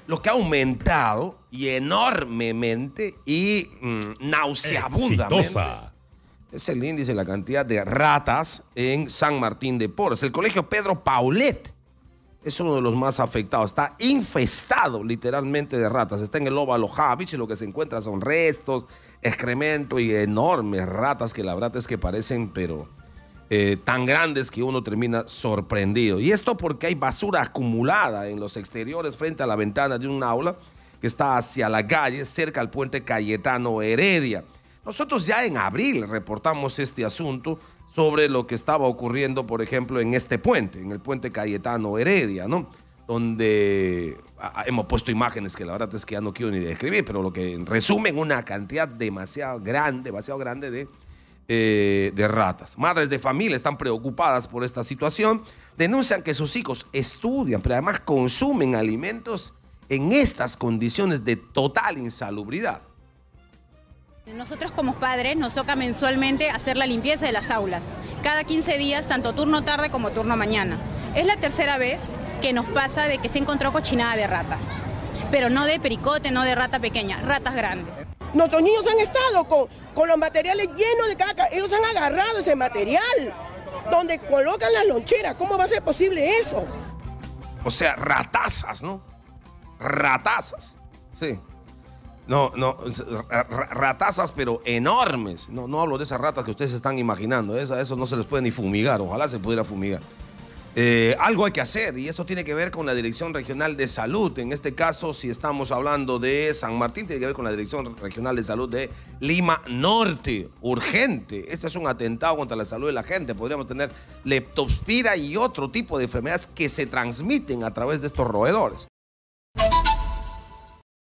lo que ha aumentado y enormemente y nauseabundamente Exitosa. es el índice, la cantidad de ratas en San Martín de Porres. El colegio Pedro Paulet es uno de los más afectados. Está infestado literalmente de ratas. Está en el óvalo Javich y lo que se encuentra son restos, excremento y enormes ratas que la verdad es que parecen, pero tan grandes que uno termina sorprendido. Y esto porque hay basura acumulada en los exteriores frente a la ventana de un aula que está hacia la calle, cerca al puente Cayetano Heredia. Nosotros ya en abril reportamos este asunto sobre lo que estaba ocurriendo, por ejemplo, en este puente, en el puente Cayetano Heredia, ¿no? Donde hemos puesto imágenes que la verdad es que ya no quiero ni describir, pero lo que resumen una cantidad demasiado grande de ratas. Madres de familia están preocupadas por esta situación, denuncian que sus hijos estudian, pero además consumen alimentos en estas condiciones de total insalubridad. Nosotros como padres nos toca mensualmente hacer la limpieza de las aulas, cada 15 días, tanto turno tarde como turno mañana. Es la tercera vez que nos pasa de que se encontró cochinada de rata, pero no de pericote, no de rata pequeña, ratas grandes. Nuestros niños han estado con los materiales llenos de caca, ellos han agarrado ese material, donde colocan las loncheras. ¿Cómo va a ser posible eso? O sea, ratazas, ¿no? Ratazas, sí. No, ratazas, pero enormes. No hablo de esas ratas que ustedes están imaginando. Eso no se les puede ni fumigar. Ojalá se pudiera fumigar. Algo hay que hacer y eso tiene que ver con la Dirección Regional de Salud. En este caso, si estamos hablando de San Martín, tiene que ver con la Dirección Regional de Salud de Lima Norte. Urgente. Este es un atentado contra la salud de la gente. Podríamos tener leptospira y otro tipo de enfermedades que se transmiten a través de estos roedores.